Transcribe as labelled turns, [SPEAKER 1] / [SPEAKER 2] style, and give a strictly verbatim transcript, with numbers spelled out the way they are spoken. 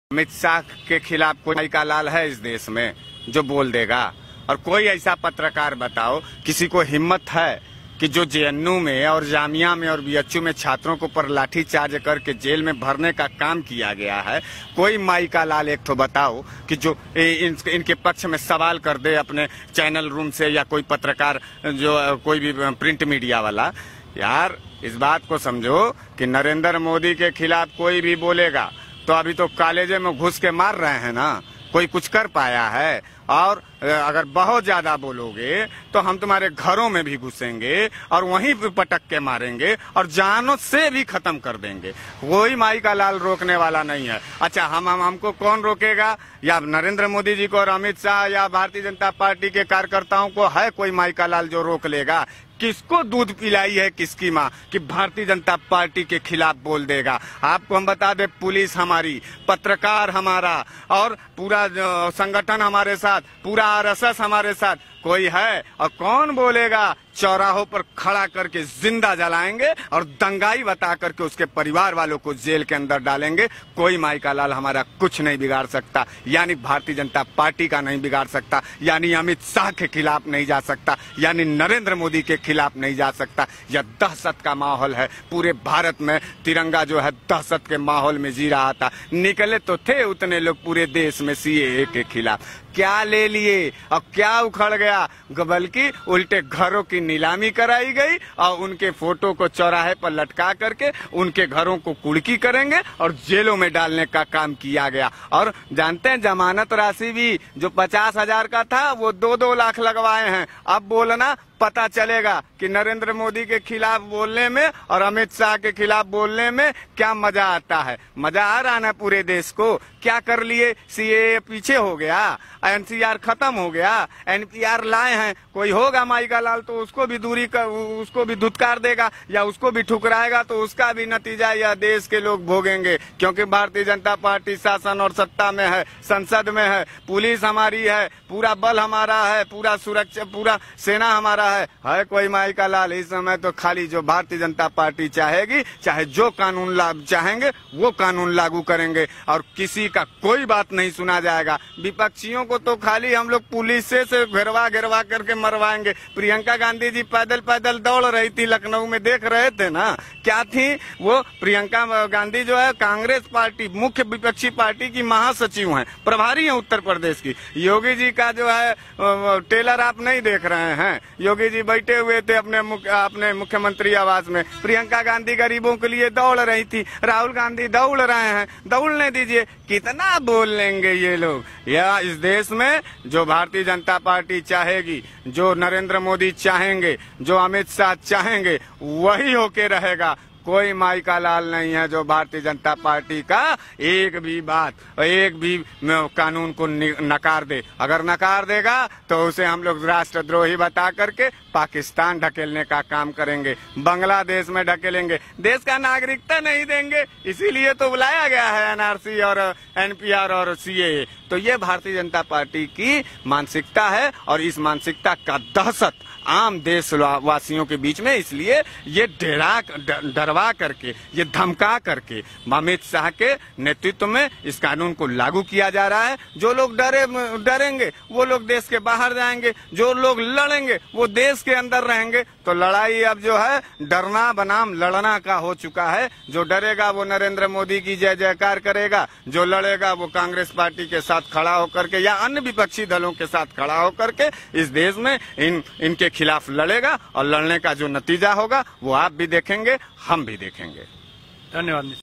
[SPEAKER 1] अमित शाह के खिलाफ कोई का लाल है इस देश में जो बोल देगा? और कोई ऐसा पत्रकार बताओ, किसी को हिम्मत है कि जो जेएनयू में और जामिया में और बीएचयू में छात्रों को पर लाठी चार्ज करके जेल में भरने का काम किया गया है, कोई माई का लाल एक तो बताओ कि जो इन, इनके पक्ष में सवाल कर दे अपने चैनल रूम से, या कोई पत्रकार जो कोई भी प्रिंट मीडिया वाला। यार इस बात को समझो कि नरेंद्र मोदी के खिलाफ कोई भी बोलेगा तो अभी तो कॉलेजे में घुस के मार रहे हैं ना, कोई कुछ कर पाया है? और अगर बहुत ज्यादा बोलोगे तो हम तुम्हारे घरों में भी घुसेंगे और वहीं पे पटक के मारेंगे और जानों से भी खत्म कर देंगे। कोई माई का लाल रोकने वाला नहीं है। अच्छा, हम, हम हमको कौन रोकेगा? या नरेंद्र मोदी जी को और अमित शाह या भारतीय जनता पार्टी के कार्यकर्ताओं को है कोई माई का लाल जो रोक लेगा? किसको दूध पिलाई है किसकी माँ कि भारतीय जनता पार्टी के खिलाफ बोल देगा? आपको हम बता दे, पुलिस हमारी, पत्रकार हमारा और पूरा संगठन हमारे साथ, पूरा आरएसएस हमारे साथ। कोई है और कौन बोलेगा? चौराहों पर खड़ा करके जिंदा जलाएंगे और दंगाई बता करके उसके परिवार वालों को जेल के अंदर डालेंगे। कोई माई का लाल हमारा कुछ नहीं बिगाड़ सकता, यानी भारतीय जनता पार्टी का नहीं बिगाड़ सकता, यानी अमित शाह के खिलाफ नहीं जा सकता, यानी नरेंद्र मोदी के खिलाफ नहीं जा सकता। यह दहशत का माहौल है। पूरे भारत में तिरंगा जो है दहशत के माहौल में जी रहा था। निकले तो थे उतने लोग पूरे देश में सीएए के खिलाफ, क्या ले लिए और क्या उखड़ गया? बल्कि उल्टे घरों की नीलामी कराई गई और उनके फोटो को चौराहे पर लटका करके उनके घरों को कुड़की करेंगे और जेलों में डालने का काम किया गया। और जानते हैं, जमानत राशि भी जो पचास हजार का था वो दो दो लाख लगवाए हैं। अब बोलना पता चलेगा कि नरेंद्र मोदी के खिलाफ बोलने में और अमित शाह के खिलाफ बोलने में क्या मजा आता है। मजा आ रहा ना पूरे देश को? क्या कर लिए? सीएए पीछे हो गया, एनसीआर खत्म हो गया, एनपीआर लाए हैं। कोई होगा माई का लाल तो उसको भी दूरी कर, उसको भी धुतकार देगा या उसको भी ठुकराएगा, तो उसका भी नतीजा यह देश के लोग भोगेंगे। क्योंकि भारतीय जनता पार्टी शासन और सत्ता में है, संसद में है, पुलिस हमारी है, पूरा बल हमारा है, पूरा सुरक्षा, पूरा सेना हमारा है। है कोई माई का लाल? इस समय तो खाली जो भारतीय जनता पार्टी चाहेगी, चाहे जो कानून लागू चाहेंगे वो कानून लागू करेंगे और किसी का कोई बात नहीं सुना जाएगा। विपक्षियों को तो खाली हम लोग पुलिस से, से घेरवा घेरवा करके मरवाएंगे। प्रियंका गांधी जी पैदल पैदल दौड़ रही थी लखनऊ में, देख रहे थे ना? क्या थी वो? प्रियंका गांधी जो है कांग्रेस पार्टी, मुख्य विपक्षी पार्टी की महासचिव हैं, प्रभारी हैं उत्तर प्रदेश की। योगी जी का जो है टेलर आप नहीं देख रहे हैं? योगी जी बैठे हुए थे अपने मुख, अपने मुख्यमंत्री आवास में। प्रियंका गांधी गरीबों के लिए दौड़ रही थी, राहुल गांधी दौड़ रहे हैं। दौड़ने दीजिए, कितना बोल लेंगे ये लोग? या इस देश में जो भारतीय जनता पार्टी चाहेगी, जो नरेंद्र मोदी चाहेंगे, जो अमित शाह चाहेंगे, वही होके रहेगा। कोई माई का लाल नहीं है जो भारतीय जनता पार्टी का एक भी बात, एक भी कानून को नकार दे। अगर नकार देगा तो उसे हम लोग राष्ट्रद्रोही बता करके पाकिस्तान ढकेलने का काम करेंगे, बांग्लादेश में ढकेलेंगे, देश का नागरिकता नहीं देंगे। इसीलिए तो बुलाया गया है एनआरसी और एनपीआर और सीएए। तो ये भारतीय जनता पार्टी की मानसिकता है और इस मानसिकता का दहशत आम देशवासियों के बीच में, इसलिए ये डरा डरवा करके, ये धमका करके अमित शाह के नेतृत्व में इस कानून को लागू किया जा रहा है। जो लोग डरे डरेंगे वो लोग देश के बाहर जाएंगे, जो लोग लड़ेंगे वो देश के अंदर रहेंगे। तो लड़ाई अब जो है डरना बनाम लड़ना का हो चुका है। जो डरेगा वो नरेंद्र मोदी की जय जयकार करेगा, जो लड़ेगा वो कांग्रेस पार्टी के साथ खड़ा होकर के या अन्य विपक्षी दलों के साथ खड़ा होकर के इस देश में इन इनके खिलाफ लड़ेगा और लड़ने का जो नतीजा होगा वो आप भी देखेंगे, हम भी देखेंगे।
[SPEAKER 2] धन्यवाद।